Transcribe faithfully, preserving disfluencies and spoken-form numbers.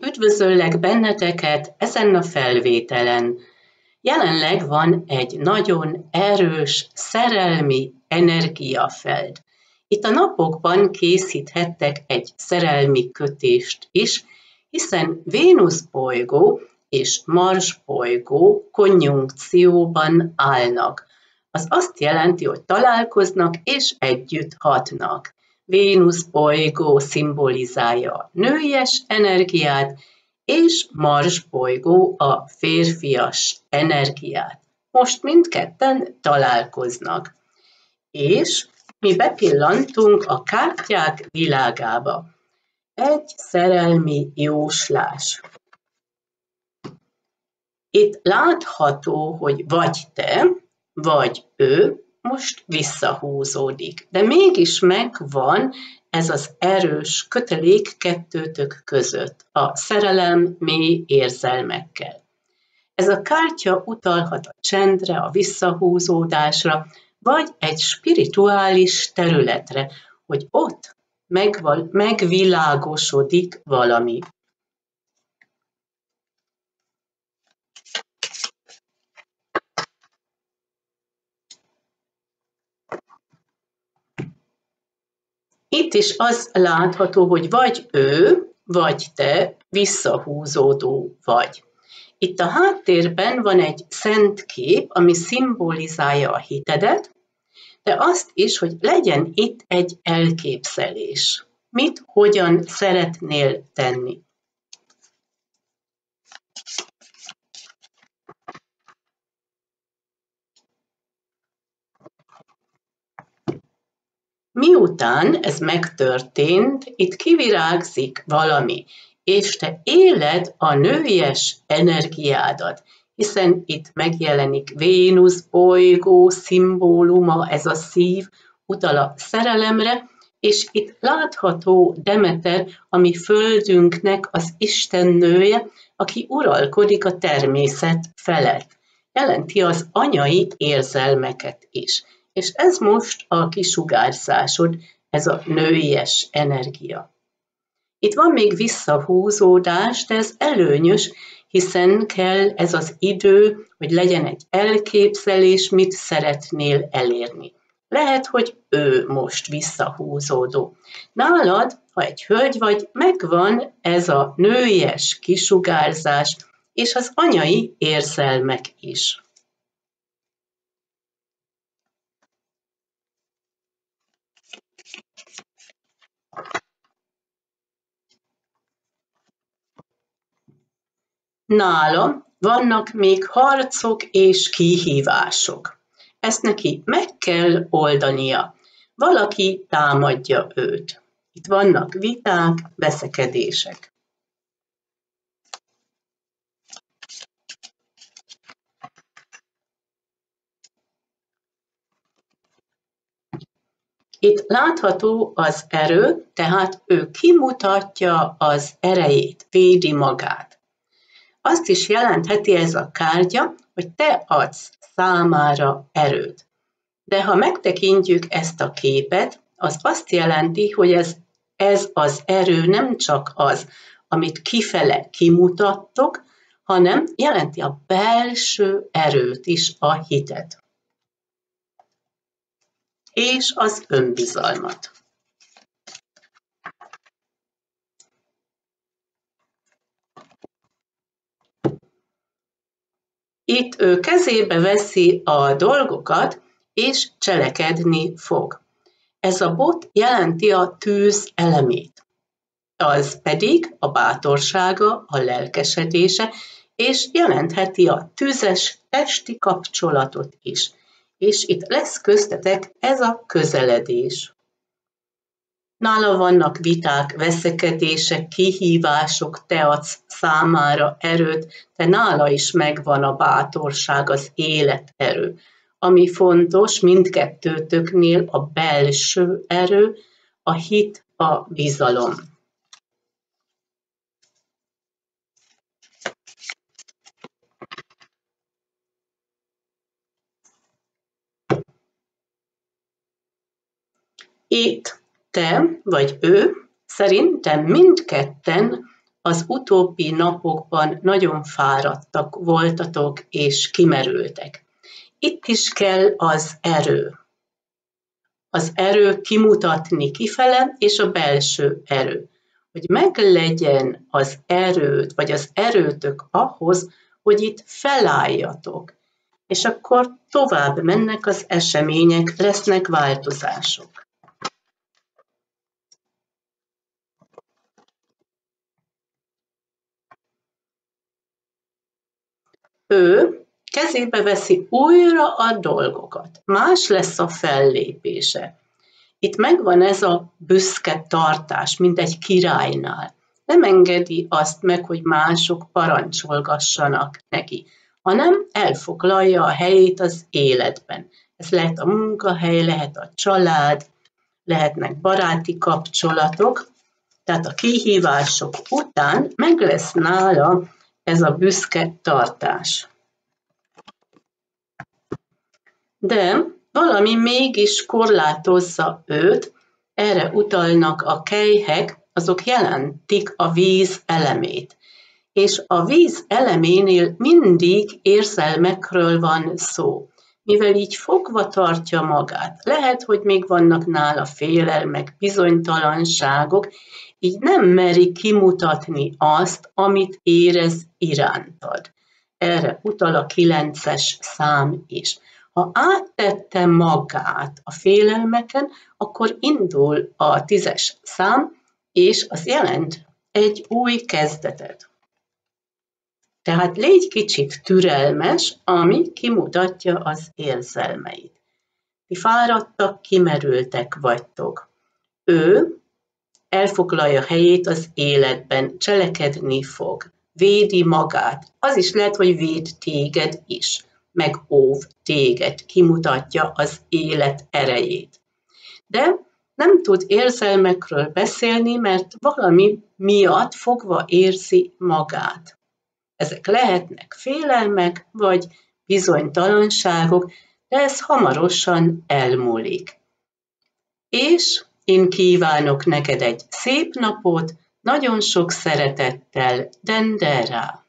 Üdvözöllek benneteket ezen a felvételen. Jelenleg van egy nagyon erős szerelmi energiafeld. Itt a napokban készíthettek egy szerelmi kötést is, hiszen Vénusz bolygó és Mars bolygó konjunkcióban állnak. Az azt jelenti, hogy találkoznak és együtt hatnak. Vénusz bolygó szimbolizálja a nőies energiát, és Mars bolygó a férfias energiát. Most mindketten találkoznak. És mi bepillantunk a kártyák világába. Egy szerelmi jóslás. Itt látható, hogy vagy te, vagy ő most visszahúzódik. De mégis megvan ez az erős kötelék kettőtök között, a szerelem mély érzelmekkel. Ez a kártya utalhat a csendre, a visszahúzódásra, vagy egy spirituális területre, hogy ott megval- megvilágosodik valami. Itt is az látható, hogy vagy ő, vagy te visszahúzódó vagy. Itt a háttérben van egy szent kép, ami szimbolizálja a hitedet, de azt is, hogy legyen itt egy elképzelés. Mit, hogyan szeretnél tenni? Miután ez megtörtént, itt kivirágzik valami, és te éled a nőies energiádat, hiszen itt megjelenik Vénusz bolygó szimbóluma, ez a szív, utal a szerelemre, és itt látható Demeter, ami földünknek az istennője, aki uralkodik a természet felett. Jelenti az anyai érzelmeket is. És ez most a kisugárzásod, ez a nőies energia. Itt van még visszahúzódás, de ez előnyös, hiszen kell ez az idő, hogy legyen egy elképzelés, mit szeretnél elérni. Lehet, hogy ő most visszahúzódó. Nálad, ha egy hölgy vagy, megvan ez a nőies kisugárzás, és az anyai érzelmek is. Nála vannak még harcok és kihívások. Ezt neki meg kell oldania. Valaki támadja őt. Itt vannak viták, veszekedések. Itt látható az erő, tehát ő kimutatja az erejét, védi magát. Azt is jelentheti ez a kártya, hogy te adsz számára erőt. De ha megtekintjük ezt a képet, az azt jelenti, hogy ez, ez az erő nem csak az, amit kifele kimutattok, hanem jelenti a belső erőt is, a hitet. És az önbizalmat. Itt ő kezébe veszi a dolgokat, és cselekedni fog. Ez a bot jelenti a tűz elemét. Az pedig a bátorsága, a lelkesedése, és jelentheti a tüzes testi kapcsolatot is. És itt lesz köztetek ez a közeledés. Nála vannak viták, veszekedések, kihívások, te adsz számára erőt, de nála is megvan a bátorság, az életerő. Ami fontos mindkettőtöknél a belső erő, a hit, a bizalom. Itt te vagy ő, szerintem mindketten az utóbbi napokban nagyon fáradtak voltatok és kimerültek. Itt is kell az erő. Az erő kimutatni kifele, és a belső erő. Hogy meglegyen az erőd, vagy az erőtök ahhoz, hogy itt felálljatok. És akkor tovább mennek az események, lesznek változások. Ő kezébe veszi újra a dolgokat. Más lesz a fellépése. Itt megvan ez a büszke tartás, mint egy királynál. Nem engedi azt meg, hogy mások parancsolgassanak neki, hanem elfoglalja a helyét az életben. Ez lehet a munkahely, lehet a család, lehetnek baráti kapcsolatok, tehát a kihívások után meg lesz nála ez a büszke tartás. De valami mégis korlátozza őt, erre utalnak a kelyhek, azok jelentik a víz elemét. És a víz eleménél mindig érzelmekről van szó, mivel így fogva tartja magát. Lehet, hogy még vannak nála félelmek, bizonytalanságok, így nem meri kimutatni azt, amit érez irántad. Erre utal a kilences szám is. Ha áttette magát a félelmeken, akkor indul a tízes szám, és az jelent egy új kezdetet. Tehát légy kicsit türelmes, ami kimutatja az érzelmeit. Ti fáradtak, kimerültek vagytok. Ő elfoglalja helyét az életben, cselekedni fog, védi magát. Az is lehet, hogy véd téged is, meg óv téged, kimutatja az élet erejét. De nem tud érzelmekről beszélni, mert valami miatt fogva érzi magát. Ezek lehetnek félelmek, vagy bizonytalanságok, de ez hamarosan elmúlik. És én kívánok neked egy szép napot, nagyon sok szeretettel, Dendera!